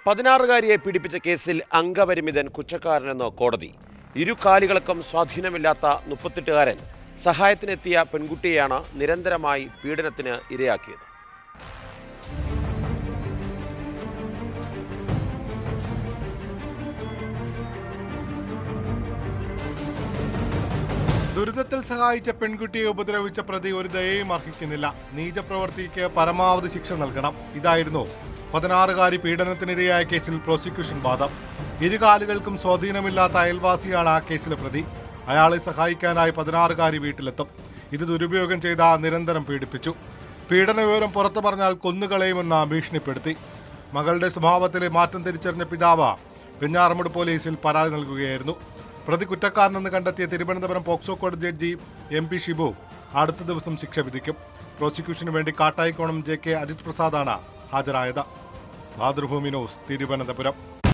16-കാരിയെ പീഡിപ്പിച്ച കേസിൽ അംഗപരിമിതൻ കുറ്റക്കാരനെന്ന് കോടതി. ഇരുകാലികൾക്കും സ്വാധീനമില്ലാത്ത 38-കാരൻ സഹായത്തിനെത്തിയ പെൺകുട്ടിയെയാണ് നിരന്തരമായി പീഡനത്തിന് ഇരയാക്കിയത്. ദുരിതത്തിൽ സഹായിച്ച പെൺകുട്ടിയെ ഉപദ്രവിച്ച പ്രതി ഒരു ദയയും അർഹിക്കുന്നില്ല. നീചപ്രവർത്തിക്ക് പരമാവധി ശിക്ഷ നൽകണം. ഇതായിരുന്നു 16-കാരി പീഡനത്തിനിരയായ കേസിൽ പ്രോസിക്യൂഷൻ വാദം. ഇരുകാലുകൾക്കും സ്വാധീനമില്ലാത്ത അയൽവാസിയാണ് ആ കേസിലെ പ്രതി. അയാളെ സഹായിക്കാനായി 16-കാരി വീട്ടിലെത്തും. ഇത് ദുരുപയോഗം ചെയ്ത നിരന്തരം പീഡിപ്പിച്ചു. പീഡന വിവരം പുറത്തു പറഞ്ഞാൽ കൊന്നുകളയുമെന്ന് ഭീഷണിപ്പെടുത്തി. മകളുടെ സ്വഭാവത്തിലെ മാറ്റം തിരിച്ചറിഞ്ഞ പിതാവ് വെഞ്ഞാറമൂട് പോലീസിൽ പരാതി നൽകുകയായിരുന്നു. പ്രതി കുറ്റക്കാരനെന്ന് കണ്ടെത്തിയ തിരുവനന്തപുരം പോക്സോ കോടതി ജഡ്ജി MP ഷിബു അടുത്ത ദിവസം ശിക്ഷ വിധിക്കും. പ്രോസിക്യൂഷന് വേണ്ടി കാട്ടായിക്കോണം JK അജിത് പ്രസാദാണ് ഹാജരായത്. മാതൃഭൂമി ന്യൂസ്, തിരുവനന്തപുരം.